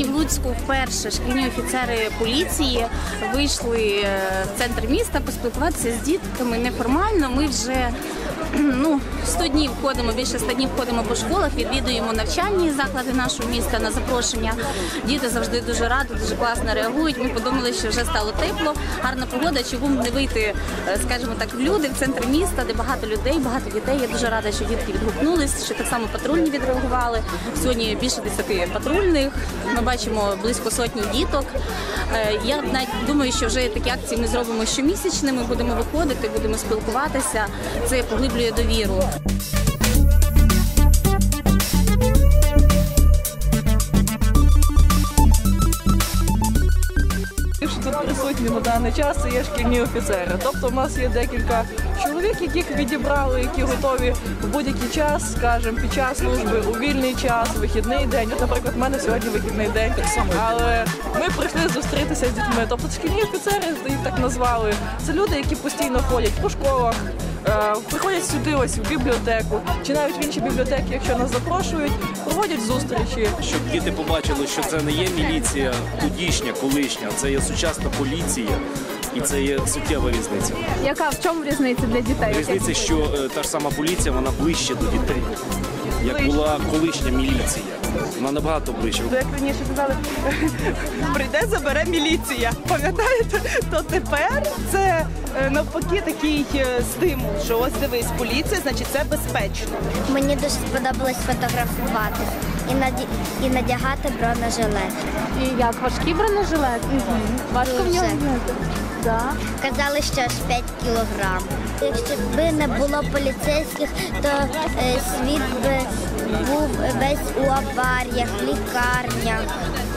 Луцьку вперше шкільні офіцери поліції вийшли в центр міста поспілкуватися з дітками неформально. Ми вже 100 днів ходимо, більше 100 днів ходимо по школах, відвідуємо навчальні заклади нашого міста на запрошення. Діти завжди дуже раді, дуже класно реагують. Ми подумали, що вже стало тепло, гарна погода, чому б не вийти, скажімо так, в люди, в центр міста, де багато людей, багато дітей. Я дуже рада, що дітки відгукнулись, що так само патрульні відреагували. Сьогодні більше 10 патрульних, ми бачимо близько сотні діток. Я навіть думаю, що вже такі акції ми зробимо щомісячними, будемо виходити, будемо спілкуватися. Це поглиблює довіру. Тут присутні на даний час це є шкільні офіцери. Тобто в нас є декілька чоловік, яких відібрали, які готові в будь-який час, скажімо, під час служби, у вільний час, вихідний день. От, наприклад, в мене сьогодні вихідний день, але ми прийшли зустрітися з дітьми. Тобто шкільні офіцери, їх так назвали, це люди, які постійно ходять по школах, приходять сюди ось в бібліотеку, чи навіть в інші бібліотеки, якщо нас запрошують, проводять зустрічі. Щоб діти побачили, що це не є міліція тодішня, колишня, це є сучасна поліція і це є суттєва різниця. Яка, в чому різниця для дітей? Різниця, що та ж сама поліція, вона ближче до дітей, як була колишня міліція. Вона набагато ближче. Як раніше казали, прийде, забере міліція. Пам'ятаєте? То тепер це навпаки такий стимул, що ось дивись, поліція, значить це безпечно. Мені дуже сподобалось фотографувати і надягати бронежилет. І як, важкий бронежилет? Важко в нього зняти? Да. Казали, що аж 5 кілограм. Якщо б не було поліцейських, то світ би був весь у аваріях, лікарнях.